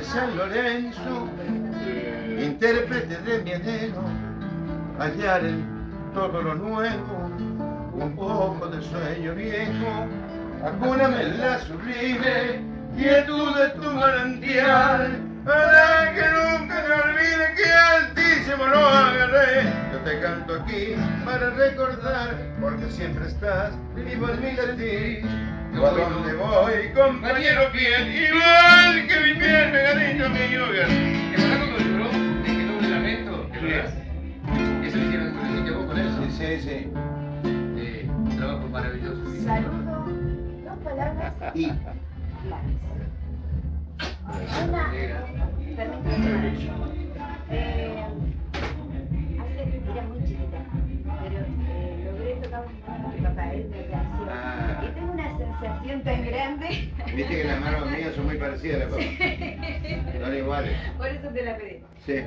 de San Lorenzo, intérprete de mi anhelo, hallar en todo lo nuevo, un poco de sueño viejo, acúname en la sublime quietud de tu manantial, para que nunca me olvide que altísimo lo agarré. Yo te canto aquí para recordar, porque siempre estás vivo en mi latir. Yo a donde voy, compañero fiel, igual que mi piel pegadito a mi hogar. ¿Te acordás cuando lloró de que doble lamento? ¿Te acordás? Eso lo hicieron con el vos con eso. Sí. Trabajo maravilloso. Saludo, dos palabras Y claves. Una, permíteme, era muy chiquita, pero logré tocar un papel de canción. Ah. Y tengo una sensación tan grande. viste que las manos mías son muy parecidas a las papás. Son iguales. Por eso te la pedí. Sí.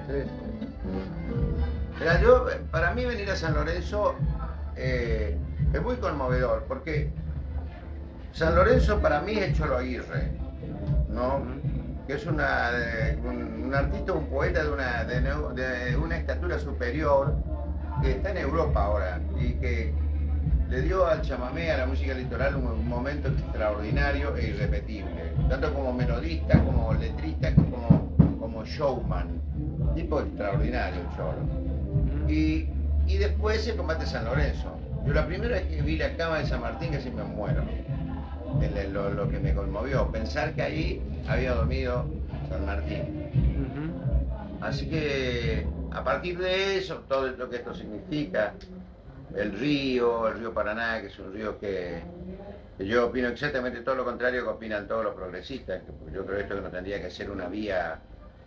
Mira, yo, para mí venir a San Lorenzo es muy conmovedor, porque San Lorenzo para mí es Cholo Aguirre, ¿no? Que es un artista, un poeta de una estatura superior, que está en Europa ahora y que le dio al chamamé, a la música litoral, un momento extraordinario e irrepetible, tanto como melodista, como letrista, como showman, tipo extraordinario el Cholo. Y después se combate San Lorenzo. Yo la primera vez que vi la cama de San Martín casi me muero. Lo que me conmovió, pensar que ahí había dormido San Martín. Así que a partir de eso, todo lo que esto significa, el río Paraná, que es un río que yo opino exactamente todo lo contrario que opinan todos los progresistas, que yo creo esto que no tendría que ser una vía,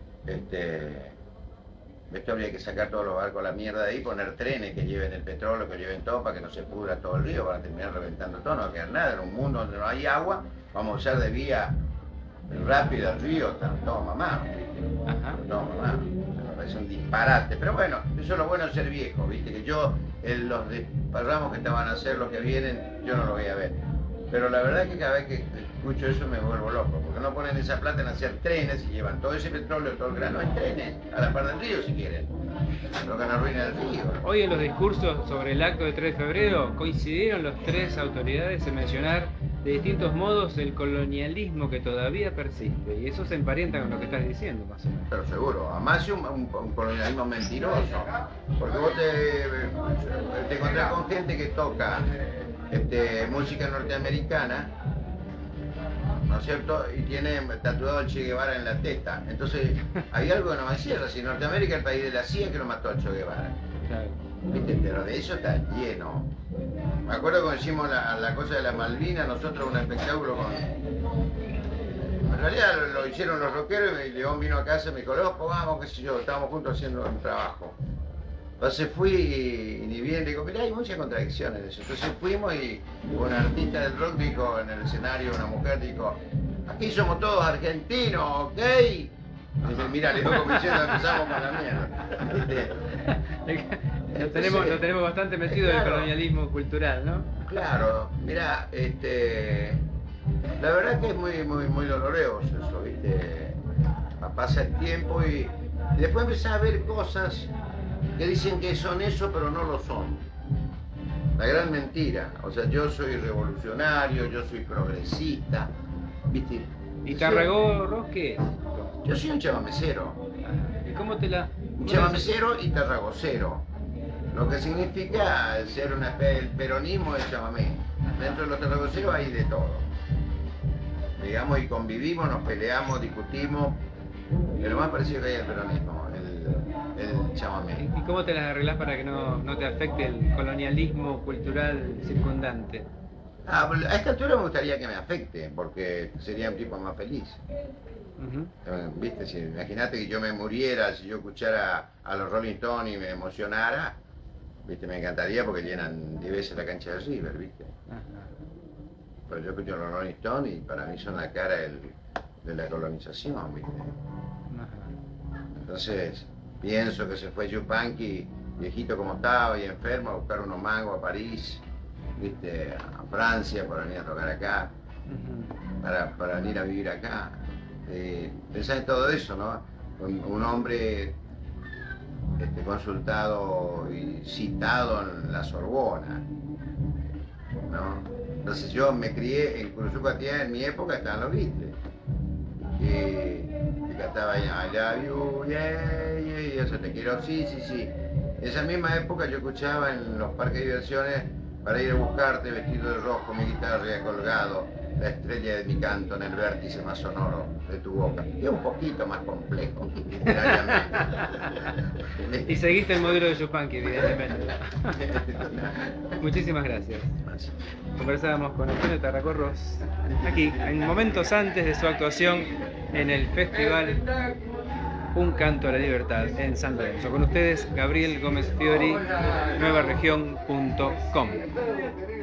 esto habría que sacar todos los barcos a la mierda de ahí, poner trenes que lleven el petróleo, que lleven todo para que no se pudra todo el río, van a terminar reventando todo, no va a quedar nada. En un mundo donde no hay agua, vamos a usar de vía rápida el río, están todos mamados, ¿viste? Todos mamados. Me parece un disparate, pero bueno, eso es lo bueno de ser viejo, ¿viste? Que yo, los desparramos que te van a hacer, los que vienen, yo no lo voy a ver. Pero la verdad es que cada vez que escucho eso me vuelvo loco, porque no ponen esa plata en hacer trenes y llevan todo ese petróleo, todo el grano en trenes, a la par del río si quieren. Lo que no arruina el río. Hoy en los discursos sobre el acto de 3 de febrero coincidieron las tres autoridades en mencionar de distintos modos el colonialismo que todavía persiste, y eso se emparenta con lo que estás diciendo, más o menos. Pero seguro, además es un colonialismo mentiroso, porque vos te encontrás con gente que toca música norteamericana, ¿no es cierto? Y tiene tatuado el Che Guevara en la testa. Entonces, hay algo que no me cierra. Si Norteamérica es el país de la CIA que lo mató al Che Guevara. Claro. ¿Viste? Pero de eso está lleno. Me acuerdo cuando hicimos la cosa de la Malvinas, nosotros un espectáculo con... En realidad lo hicieron los rockeros y León vino a casa y me dijo, loco, vamos, qué sé yo, estábamos juntos haciendo un trabajo. Entonces fui y ni bien le digo, mirá, hay muchas contradicciones de eso. Entonces fuimos y un artista del rock dijo en el escenario, una mujer dijo, aquí somos todos argentinos, ¿ok? Y dice, mirá, le digo como diciendo, empezamos con la mierda. Lo tenemos bastante metido en el colonialismo cultural, ¿no? Claro, mirá, la verdad que es muy doloroso eso, ¿viste? Pasa el tiempo y después empezás a ver cosas que dicen que son eso, pero no lo son. La gran mentira. O sea, yo soy revolucionario, yo soy progresista, ¿viste? ¿Y Tarragó qué es? Yo soy un chamamecero. ¿Y cómo te la...? Un chamamecero y tarragocero. Lo que significa ser el peronismo del chamamé. Dentro de los tarragoceros hay de todo. Digamos, y convivimos, nos peleamos, discutimos. Pero más parecido que hay el peronismo, el chamamé. ¿Y cómo te las arreglás para que no te afecte el colonialismo cultural circundante? A esta altura me gustaría que me afecte, porque sería un tipo más feliz. ¿Viste? Si, imagínate que yo me muriera, si yo escuchara a los Rolling Stones y me emocionara, ¿viste? Me encantaría porque llenan 10 veces la cancha de River, ¿viste? Pero yo escucho a los Rolling Stones y para mí son la cara de la colonización, ¿viste? Entonces, pienso que se fue Yupanqui, viejito como estaba y enfermo, a buscar unos mangos a París, ¿viste? A Francia, para venir a tocar acá, para venir a vivir acá. Pensar en todo eso, ¿no? Un hombre consultado y citado en la Sorbona, ¿no? Entonces yo me crié en Curuzucuatiá, en mi época estaban los Beatles, y cantaba I love you, yeah, yeah, yeah, eso te quiero, sí, sí, sí. Esa misma época yo escuchaba en los parques de diversiones, para ir a buscarte vestido de rojo, mi guitarra y colgado, la estrella de mi canto en el vértice más sonoro de tu boca. Y es un poquito más complejo, Y seguiste el modelo de Yupanqui, evidentemente. Muchísimas gracias. Conversábamos con Antonio Tarracorros aquí, en momentos antes de su actuación en el festival Un Canto a la Libertad en San Lorenzo. Con ustedes, Gabriel Gómez Fiori, nuevaregion.com.